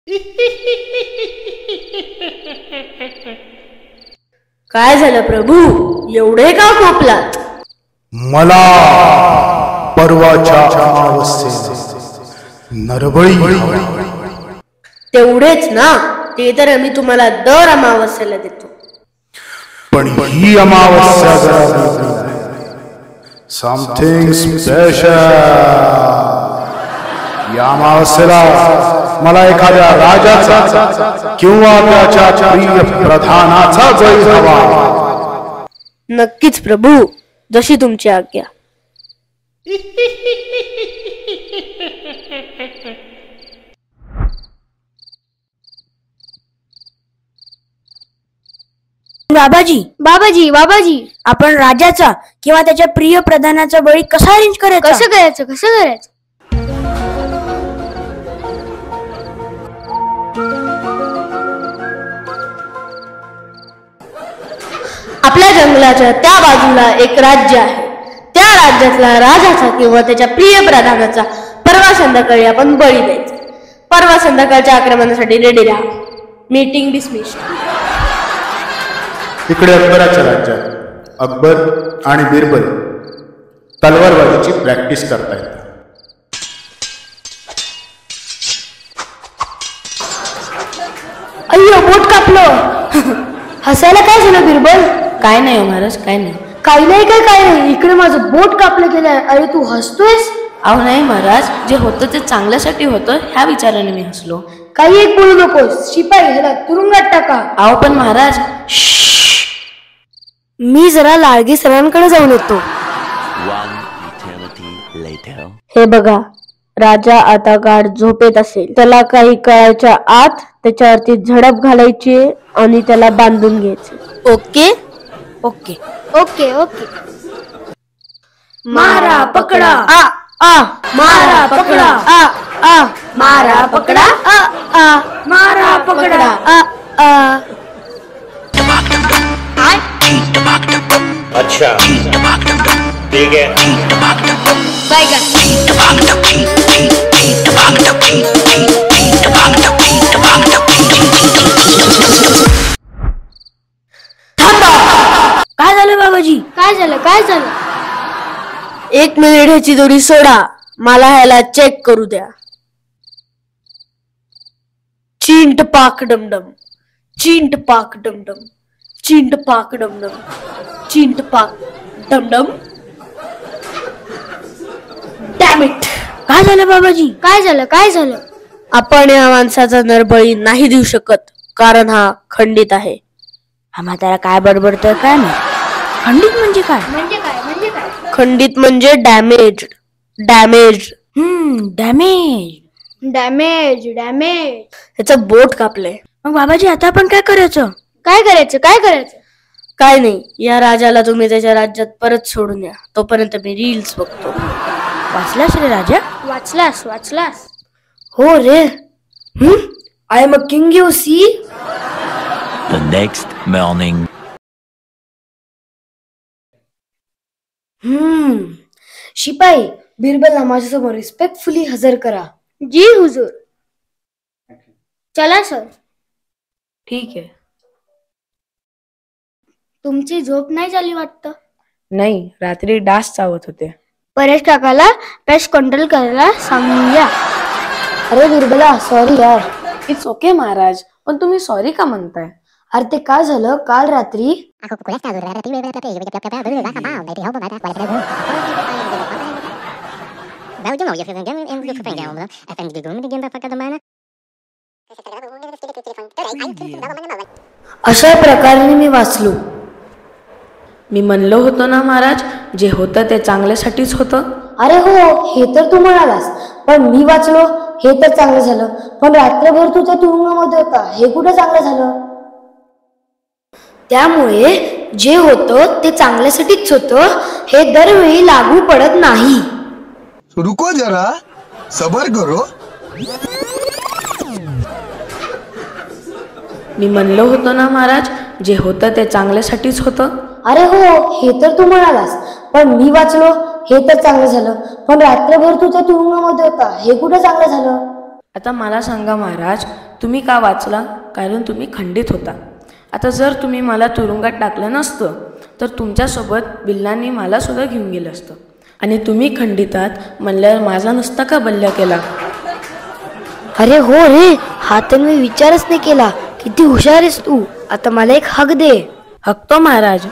काय झालं प्रभू, एवढे का खोकलात? मला परवाच्या अमावस्येला नरबळी. तेवढेच ना, ते तर आम्ही तुम्हाला दर अमावस्येला देतो. पण ही अमावस्या जरा समथिंग स्पेशल. या अमावस्येला मला एखाद्या राजाचा किंवा त्याच्या प्रिय प्रधानाचा बळी हवा. नक्कीच प्रभू, जशी तुमची आज्ञा. बाबाजी बाबाजी बाबाजी आपण राजाचा किंवा त्याच्या प्रिय प्रधानाचा बळी कसा अरेंज करायचा? कसं करायचं? आपल्या जंगलाच्या त्या बाजूला एक राज्य आहे. त्या राज्यातला राजाचा किंवा त्याच्या प्रिय प्रधानाचा परवा संध्याकाळी आपण बळी द्यायचा. परवा संध्याकाळच्या आक्रमणासाठी रेडी राहा. Meeting dismiss. इकडे अकबराच्या राज्यात अकबर आणि बिरबल तलवारबाजीची प्रॅक्टिस करतायत. अय्यो, बोट कापलं. हसायला काय झालं बिरबल? काय नाही हो महाराज, काय नाही. काही नाही काय नाही, इकडे माझं बोट कापलं गेलंय. अरे तू हसतोयस? अहो नाही महाराज, जे होतं ते चांगल्यासाठी होतं ह्या विचाराने मी हसलो. काही एक बोलू नकोस. शिपाई, ह्याला तुरुंगात टाका. अहो पण महाराज, मी जरा लाळगी सरांकडे जाऊन येतो. हे बघा, राजा आता गाढ झोपेत असेल. त्याला काही कळायच्या आत त्याच्यावरती झडप घालायची आणि त्याला बांधून घ्यायचे. Okay okay okay okay. मारा पकडा. आ आ मारा पकडा. आ आ मारा पकडा. आ आ मारा पकडा. आ आ. अच्छा ठीक है. काय झालं बाबाजी? काय झालं? एक मिनिट, ह्याची दोरी सोडा. मला ह्याला चेक करू द्या. चिंट पाक डमडम, चिंट पाक डमडम, चिंट पाक डमडम, चिंट पाक डमडम. Dam it. काय झालं बाबाजी? काय झालं? आपण या माणसाचा नरबळी नाही देऊ शकत, कारण हा खंडित आहे. हा म्हातारा काय बडबडतोय काय नाही. खंडित म्हणजे काय? खंडित म्हणजे डॅमेज. Damage damage. ह्याचं बोट कापलंय. मग बाबाजी आता आपण काय करायचं? काय नाही, या राजाला तुम्ही त्याच्या राज्यात परत सोडून या. तोपर्यंत मी रील्स बघतो. वाचलास रे राजा? वाचलास? हो रे. I am a king, you see. The next morning. शिपाई, बिरबलला माझ्यासमोर रिस्पेक्टफुली हजर करा. जी हुजूर. चला सर. ठीक आहे. तुमची झोप नाही झाली वाटतं? नाही, रात्री डास चावत होते. परेश काकाला पेस्ट कंट्रोल करायला सांगूया. अरे बिरबला, सॉरी यार. इट्स ओके महाराज, पण तुम्ही सॉरी का म्हणताय? अरे ते काय झालं, काल रात्री अशा प्रकारे मी वाचलो. मी म्हणलो होतो ना महाराज, जे होतं ते चांगल्यासाठीच होतं. अरे हो, हे तर तू म्हणालास, पण मी वाचलो हे तर चांगलं झालं. पण रात्रभर तू त्या तुरुंगामध्ये होता, हे कुठं चांगलं झालं? त्यामुळे जे होतं ते चांगल्यासाठीच होतं हे दरवेळी लागू पडत नाही. रुको जरा, सबर करो. मी म्हणलो होतो ना महाराज, जे होतं ते चांगल्यासाठीच होतं. अरे हो, हे तर तू म्हणालास, पण मी वाचलो हे तर चांगलं झालं. पण रात्रभर तू त्या तुरुंगामध्ये होता, हे कुठं चांगलं झालं? आता मला सांगा महाराज, तुम्ही का वाचला? कारण तुम्ही खंडित होता. आता जर तुम्ही मला तुरुंगात टाकलं नसतं तर तुमच्यासोबत बिल्लांनी मला सुद्धा घेऊन गेलं असतं. आणि तुम्ही खंडितात म्हणल्यावर माझा नुसता का बल्ल्या केला? अरे हो रे, हा तर मी विचारच नाही केला. किती हुशार आहेस तू. आता मला एक हक दे. हक्तो महाराज.